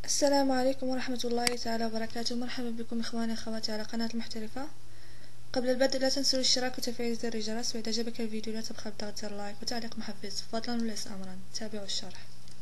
السلام عليكم ورحمة الله تعالى وبركاته. مرحبا بكم إخواني أخواتي على قناة المحترفة. قبل البدء لا تنسوا الاشتراك وتفعيل زر الجرس، وإذا عجبك الفيديو لا تبخل بضغط زر لايك وتعليق محفز فضلا وليس أمرا. تابعوا الشرح.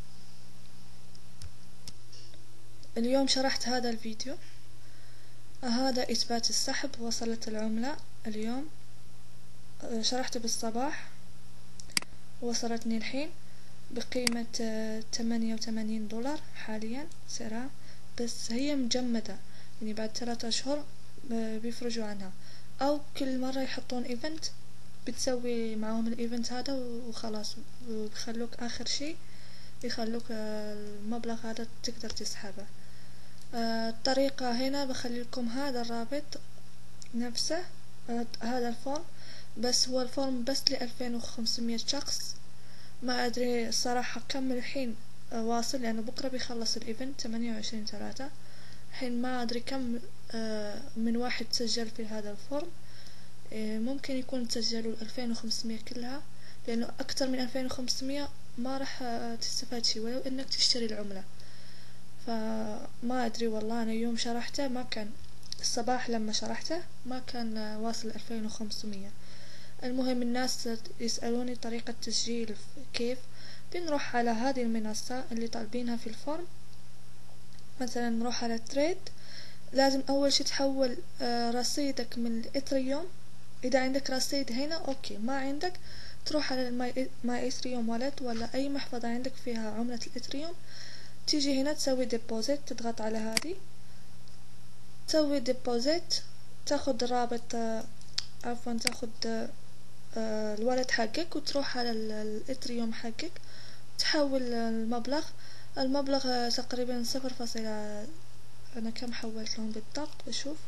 اليوم شرحت هذا الفيديو، هذا إثبات السحب. وصلت العملة اليوم، شرحته بالصباح، وصلتني الحين بقيمة 88 دولار حاليا سعرها، بس هي مجمدة، يعني بعد 3 أشهر بيفرجوا عنها، أو كل مرة يحطون ايفنت بتسوي معهم الايفنت هذا وخلاص، وبيخلوك آخر شي يخلوك المبلغ هذا تقدر تسحبه. الطريقة هنا بخلي لكم هذا الرابط نفسه، هذا الفورم، بس هو الفورم بس ل2500 شخص. ما أدري الصراحة كم الحين واصل، لأنه بكرة بيخلص الإيفنت 28/3. الحين ما أدري كم من واحد سجل في هذا الفورم. ممكن يكون تسجلوا 2500 كلها، لأنه أكتر من 2500 ما راح تستفاد شي ولو إنك تشتري العملة. فما أدري والله، أنا يوم شرحته ما كان، الصباح لما شرحته ما كان واصل 2500. المهم الناس يسألوني طريقة تسجيل كيف. بنروح على هذه المنصة اللي طالبينها في الفورم، مثلا نروح على تريد. لازم أول شي تحول رصيدك من الإثريوم. إذا عندك رصيد هنا أوكي، ما عندك تروح على ماي إثريوم والت ولا أي محفظة عندك فيها عملة الإثريوم. تيجي هنا تسوي ديبوزيت، تضغط على هذه تسوي ديبوزيت، تاخد رابط عفوا تاخد الوالد حقك، وتروح على الإثريوم حقك تحول المبلغ تقريبا 0. أنا كم حولت لهم بالضبط بشوف.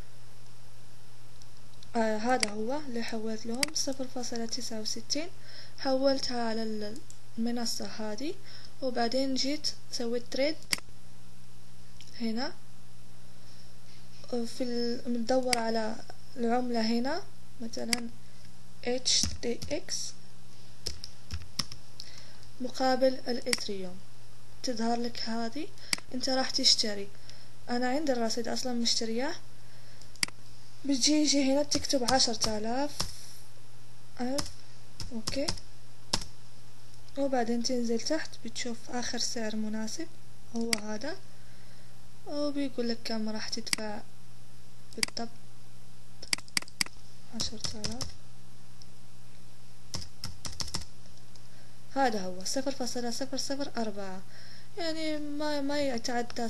هذا هو اللي حولت لهم 0.69. حولتها على المنصة هذه، وبعدين جيت سويت تريد هنا في مدور على العملة هنا، مثلا HTX مقابل الإثريوم. تظهر لك هذه، انت راح تشتري. انا عندي الرصيد اصلا مشترياه. بتجي هنا تكتب 10,000 اوكي، وبعدين تنزل تحت بتشوف اخر سعر مناسب هو هذا، وبيقول لك كم راح تدفع بالضبط. 10,000 هذا هو 0.004، يعني ما يتعدى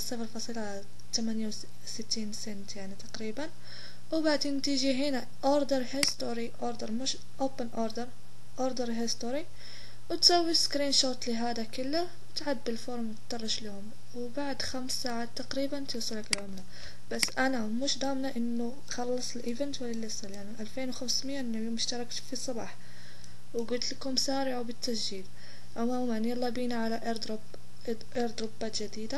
0.68 سنت يعني تقريبا. وبعدين تيجي هنا order history، order مش open order history، وتسوي سكرين شوت لهذا كله، تعبي الفورم وتطرش لهم، وبعد 5 ساعات تقريبا توصلك العملة. بس انا مش ضامنة انه خلص الايفنت ولا لسه، يعني 2500 انه يوم اشتركت في الصباح وقلت لكم سارعوا بالتسجيل. عموما يلا بينا على ايردروبات جديدة.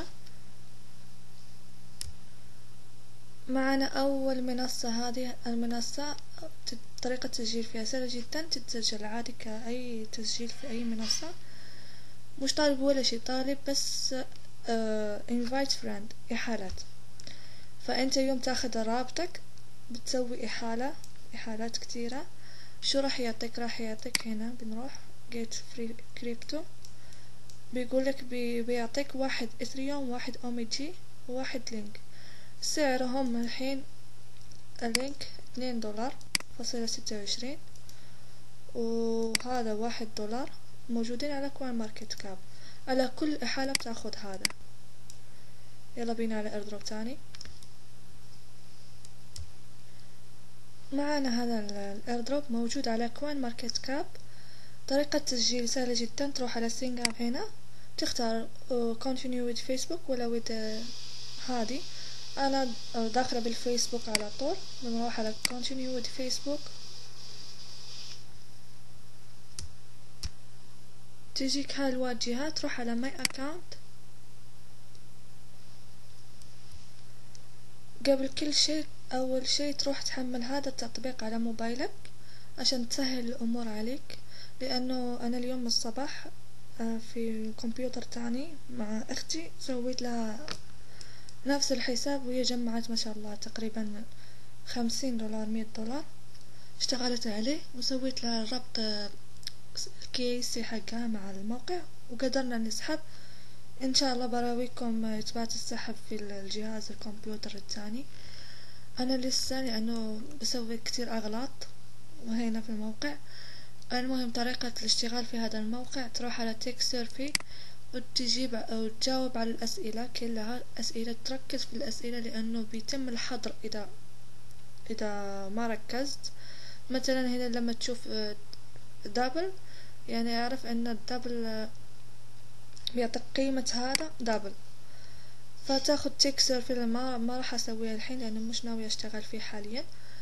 معنا أول منصة، هذه المنصة طريقة التسجيل فيها سهلة جدا، تتسجل عادي كأي تسجيل في أي منصة. مش طالب ولا شي، طالب بس invite friend، إحالات. فأنت يوم تاخد رابطك بتسوي إحالات كتيرة. شو راح يعطيك؟ راح يعطيك هنا بنروح get free crypto، بيقولك بيعطيك 1 إثريوم، 1 أوميجي، و1 لينك. سعرهم الحين اللينك $2.26، وهذا $1 موجودين على كوين ماركت كاب. على كل إحالة بتاخد هذا. يلا بينا على ايردروب تاني. معنا هذا الايردروب موجود على كوين ماركت كاب. طريقة تسجيل سهلة جدا، تروح على سينج اب هنا، تختار continue with Facebook ولا with هذه. انا داخله بالفيسبوك على طول، بنروح على continue with Facebook. تجيك هاي الواجهة، تروح على my account. قبل كل شيء اول شيء تروح تحمل هذا التطبيق على موبايلك عشان تسهل الامور عليك، لانه انا اليوم الصباح في كمبيوتر تاني مع اختي، سويت لها نفس الحساب وهي جمعت ما شاء الله تقريبا $50 $100، اشتغلت عليه وسويت لها ربط الكيسي حقها مع الموقع وقدرنا نسحب. ان شاء الله براويكم اثبات السحب في الجهاز الكمبيوتر الثاني. انا لسه لانه بسوي كتير اغلاط وهنا في الموقع. المهم طريقة الاشتغال في هذا الموقع، تروح على تيك سيرفي وتجيب أو تجاوب على الأسئلة كلها. أسئلة تركز في الأسئلة لأنه بيتم الحظر إذا ما ركزت. مثلا هنا لما تشوف دبل، يعني أعرف أن الدبل بيعطيك قيمة هذا دبل، فتاخد تيك سيرفي. ما راح أسويها الحين لأنه مش ناوي أشتغل فيه حاليا.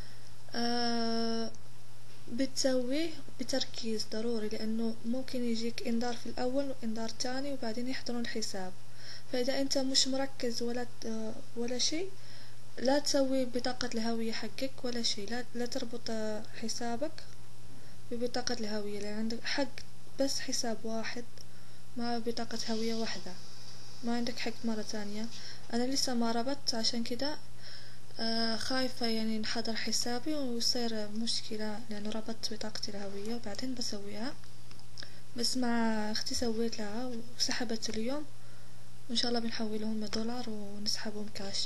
بتسويه بتركيز ضروري لأنه ممكن يجيك إنذار في الأول وإنذار تاني وبعدين يحضرون الحساب. فإذا أنت مش مركز ولا شيء، لا تسوي بطاقة الهوية حقك ولا شيء. لا تربط حسابك ببطاقة الهوية، لأن عندك حق بس حساب واحد مع بطاقة هوية واحدة، ما عندك حق مرة تانية. أنا لسه ما ربطت عشان كده خايفة يعني انحضر حسابي ويصير مشكلة، لأنه ربطت بطاقتي الهوية وبعدين بسويها. بس مع اختي سويت لها وسحبت اليوم، وإن شاء الله بنحولهم $1 ونسحبهم كاش.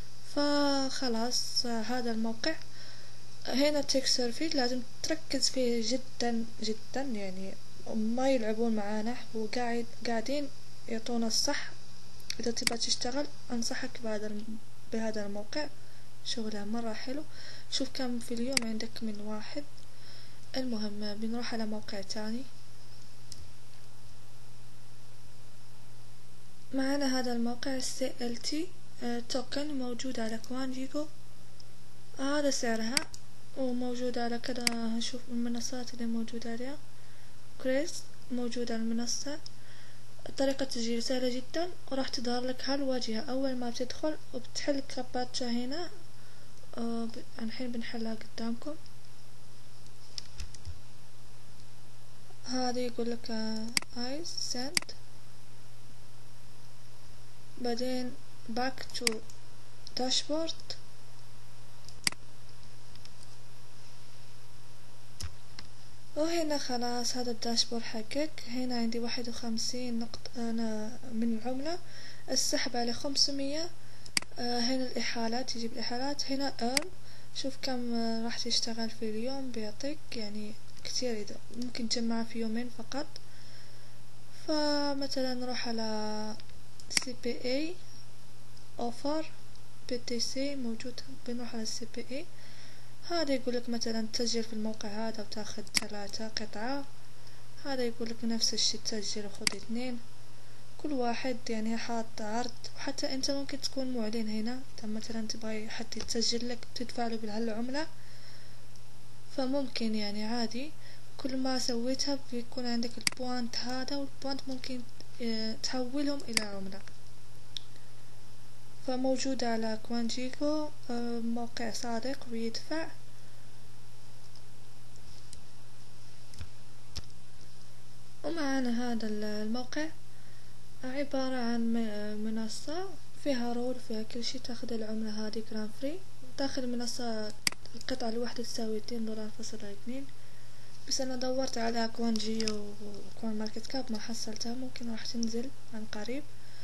فخلاص هذا الموقع هنا تيك سيرفي لازم تركز فيه جدا جدا، يعني ما يلعبون معانا قاعدين يعطونا الصح. إذا تبغى تشتغل أنصحك بهذا الموقع، شغلها مرة حلو. شوف كم في اليوم عندك من واحد. المهم بنروح على موقع تاني. معنا هذا الموقع CLT توكن موجود على كوانجيكو. هذا سعرها وموجود على كذا. هنشوف المنصات اللي موجودة عليها. كريس موجود على المنصة. طريقة التسجيل سهلة جدا، وراح تظهر لك هالواجهة أول ما بتدخل وبتحل كابتشا هنا. الحين بنحلها قدامكم. هذا يقول لك عايز send، بعدين back to dashboard، وهنا خلاص هذا الداشبورد حقك. هنا عندي 51 نقطة أنا من العملة. السحب على 500. هنا الإحالات، يجيب الإحالات. هنا earn، شوف كم راح تشتغل في اليوم، بيعطيك يعني كتير. إذا ممكن تجمع في يومين فقط. فمثلا نروح على CPA offer BTC موجود، بنروح على CPA. هذا يقولك مثلا تسجل في الموقع هذا وتاخد 3 قطعة. هذا يقولك نفس الشي تسجل وخذ 2. كل واحد يعني حاط عرض. وحتى انت ممكن تكون معلن هنا، مثلا تبغى حتى يتسجل لك تدفع له بهالعملة، فممكن يعني عادي. كل ما سويتها بيكون عندك البوانت هذا، والبوانت ممكن تحولهم إلى عملة. فموجود على كوانجيكو. موقع صادق ويدفع. ومعنا هذا الموقع عبارة عن منصة فيها رول، فيها كل شي. تاخد العملة هذه جرام فري. داخل المنصة القطعة الواحدة تساوي $2.2. بس أنا دورت على كوانجيو وكوان ماركت كاب ما حصلتها، ممكن راح تنزل عن قريب.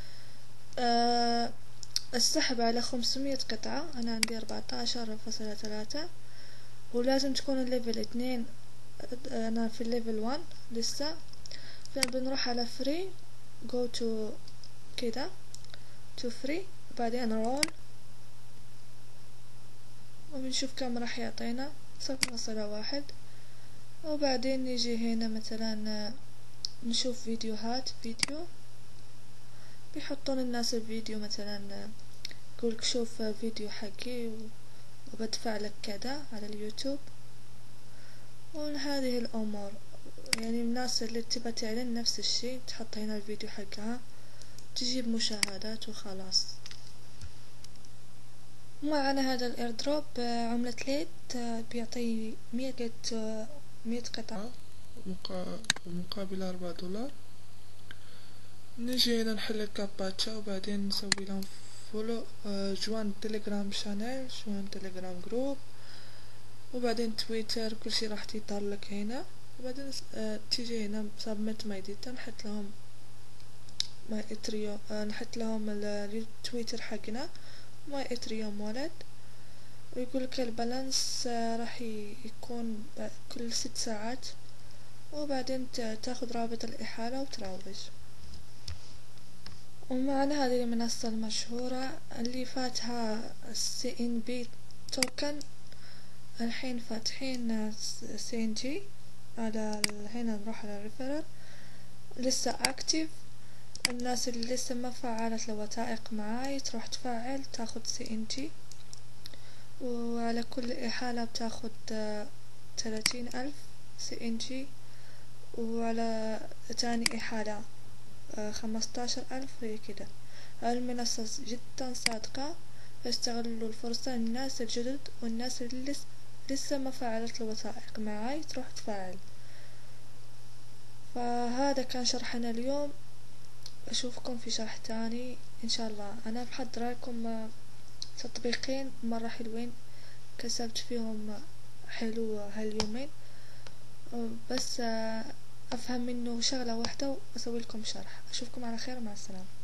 السحب على 500 قطعة. أنا عندي 14.3، ولازم تكون الليفل 2. أنا في الليفل 1 لسه. بنروح على فري، go to كده to free، وبعدين رول، وبنشوف كم راح يعطينا 0.1. وبعدين نيجي هنا مثلا نشوف فيديوهات. بيحطون الناس الفيديو، مثلا يقولك شوف فيديو حقي وبدفع لك كذا على اليوتيوب. وهذه الأمور يعني الناس اللي تبى تعلن نفس الشي تحط هنا الفيديو حقها، تجيب مشاهدات وخلاص. معنا هذا الايردروب عملة ليت بيعطي 100 قطعة مقابل $4. نجي هنا نحل الكاباتشا وبعدين نسوي لهم فولو، جوان تليجرام شانيل، جوان تليجرام جروب، وبعدين تويتر، كل شي راح يطلق هنا. وبعدين تيجي هنا سبميت ماي ديتا، نحط لهم ماي اتريوم، نحط لهم التويتر حقنا ماي اتريوم ولد، ويقولك البالانس راح يكون كل 6 ساعات. وبعدين تاخد رابط الإحالة وتروج. ومعنا هذه المنصة المشهورة اللي فاتها CNB توكن، الحين فاتحين CNG على هنا. نروح على الريفرال، لسه اكتف. الناس اللي لسه ما فعلت الوثائق معاي تروح تفعل، تاخد CNG، وعلى كل إحالة بتاخد 30,000 CNG، وعلى تاني إحالة 15,000. هي كده. المنصة جدا صادقة، فاستغلوا الفرصة. الناس الجدد والناس اللي لسه ما فعلت الوثائق معاي تروح تفعل. فهذا كان شرحنا اليوم، أشوفكم في شرح تاني إن شاء الله. أنا محضرة لكم تطبيقين مرة حلوين كسبت فيهم حلو هاليومين، بس أفهم منه شغلة واحدة وأسوي لكم شرح. أشوفكم على خير، مع السلامة.